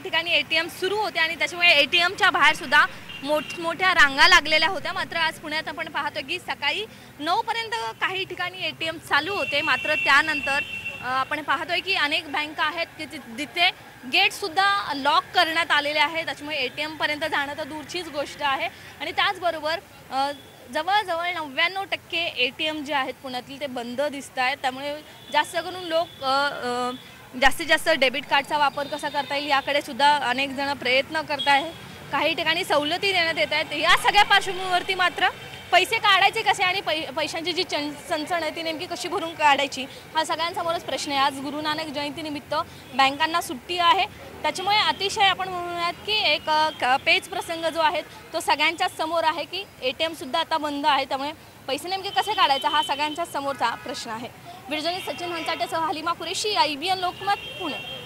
ठिकाणी एटीएम सुरू होते आणि त्याच्यामुळे एटीएमच्या बाहेर सुद्धा मोठमोठ्या रांगा लागलेल्या होत्या। मात्र आज पुण्यात आपण पाहतो की सकाळी 9 पर्यंत काही ठिकाणी एटीएम चालू होते। मात्र त्यानंतर आपण पाहतोय की अनेक बँका आहेत की जिथे गेट सुद्धा लॉक करण्यात आलेले आहेत। त्याच्यामुळे एटीएम पर्यंत जाणं तर दूरचीच गोष्ट आहे आणि त्याचबरोबर जवळजवळ 99% एटीएम जे आहेत पुण्यातील ते बंद दिसत आहेत। त्यामुळे जास्त करून लोक जास्तीत जास्त डेबिट कार्डचा वापर कसा करता येईल याकडे सुद्धा अनेक जण प्रयत्न करत आहेत। काही ठिकाणी सवलती देण्यात येत आहेत। या सगळ्या पार्श्वभूमीवरती मात्र पैसे काढायचे कसे आणि पैशांची जी चणचण आहे ती नेमकी कशी भरून काढायची हा सगळ्यांसमोरच प्रश्न आहे। आज गुरु नानक जयंतीनिमित्त बँकांना सुट्टी आहे। त्याच्यामुळे अतिशय आपण म्हणूयात की एक पेच प्रसंग जो आहे तो सगळ्यांच्याच समोर आहे की एटीएम सुद्धा आता बंद आहे। त्यामुळे पैसे नेमके कसे काढायचे हा सगळ्यांच्याच समोरचा प्रश्न आहे। व्हिडिओ जर्नलिस्ट सचिन हंचाटेसह हलिमा कुरेशी, IBN लोकमत, पुणे।